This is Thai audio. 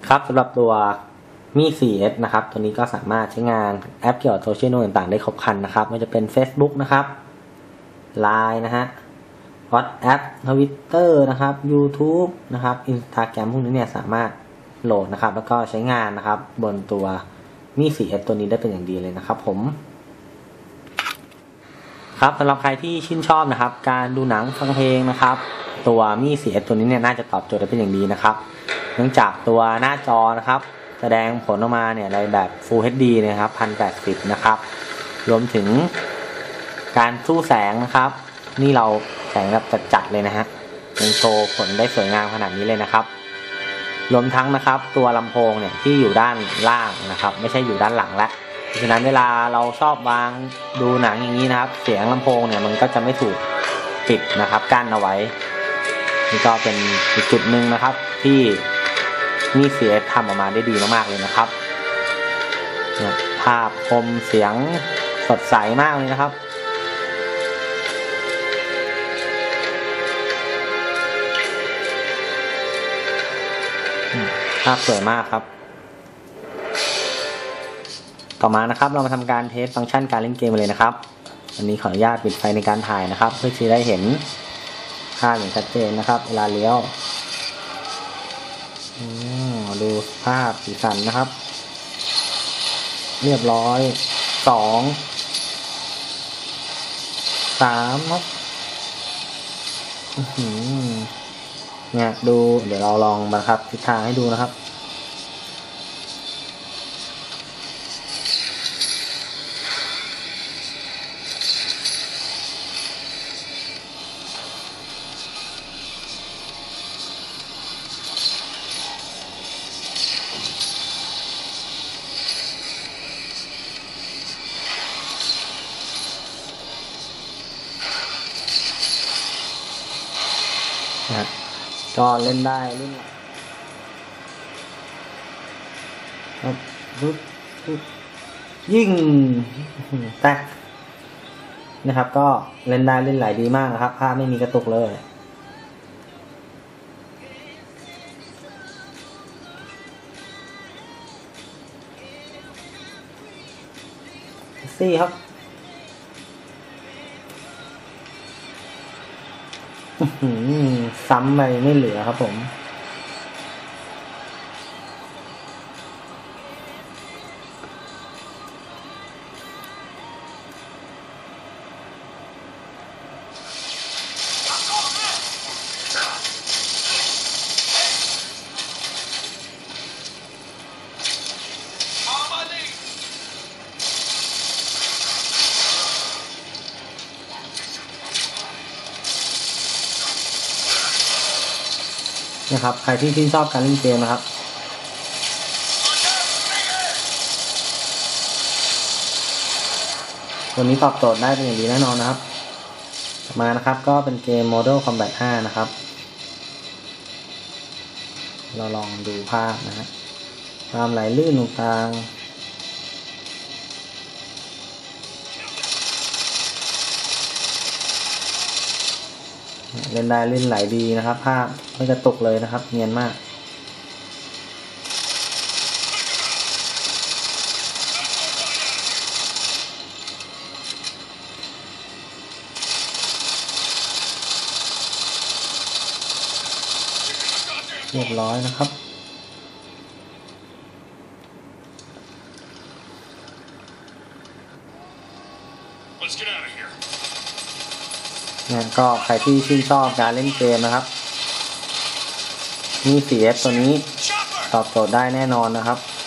ครับสำหรับตัวมี 4S นะครับตัวนี้ก็สามารถใช้งานแอปเกี่ยวกับโซเชียลต่างๆได้ครบครันนะครับไม่ว่าจะเป็น Facebook นะครับ Line นะฮะ WhatsApp Twitter นะครับ YouTube นะครับ Instagram พวกนี้เนี่ยสามารถโหลดนะครับแล้วก็ใช้งานนะครับบนตัวมี 4S ตัวนี้ได้เป็นอย่างดีเลยนะครับผมครับสำหรับใครที่ชื่นชอบนะครับการดูหนังฟังเพลงนะครับตัวมี 4S ตัวนี้เนี่ยน่าจะตอบโจทย์ได้เป็นอย่างดีนะครับเนื่องจากตัวหน้าจอนะครับแสดงผลออกมาเนี่ยในแบบ Full HD นะครับ 1080 นะครับรวมถึงการสู้แสงนะครับนี่เราแสงแบบจัดๆเลยนะฮะยังโชว์ผลได้สวยงามขนาดนี้เลยนะครับรวมทั้งนะครับตัวลำโพงเนี่ยที่อยู่ด้านล่างนะครับไม่ใช่อยู่ด้านหลังและเพราะฉะนั้นเวลาเราชอบวางดูหนังอย่างนี้นะครับเสียงลำโพงเนี่ยมันก็จะไม่ถูกปิดนะครับกั้นเอาไว้นี่ก็เป็นอีกจุดหนึ่งนะครับที่มี 4S ทำออกมาได้ดีมากๆเลยนะครับภาพคมเสียงสดใสมากเลยนะครับภาพสวยมากครับต่อมานะครับเรามาทำการเทสฟังก์ชันการเล่นเกมเลยนะครับอันนี้ขออนุญาตปิดไฟในการถ่ายนะครับเพื่อที่จะได้เห็นภาพอย่างชัดเจนนะครับเวลาเลี้ยวดูภาพสีสันนะครับเรียบร้อย2 3ครับเนี่ยดูเดี๋ยวเราลองบังคับทิศทางให้ดูนะครับก็เล่นได้เล่นครับยิ่งแตกนะครับก็เล่นได้เล่นไหลดีมากนะครับภาพไม่มีกระตุกเลยครับซ้ำไปไม่เหลือครับผมนะครับใครที่ชื่นชอบการเล่นเกมนะครับตัวนี้ตอบโจทย์ได้เป็นอย่างดีแน่นอนนะครับมานะครับก็เป็นเกม Mortal Kombat 5 นะครับเราลองดูภาพนะฮะความไหลลื่นต่างเล่นได้เล่นไหลดีนะครับภาพไม่กระตุกเลยนะครับเนียนมากเรียบร้อยนะครับเนี่ยก็ใครที่ชื่นชอบการเล่นเกมนะครับมี 4S ตัวนี้ตอบโจทย์ได้แน่นอนนะครับ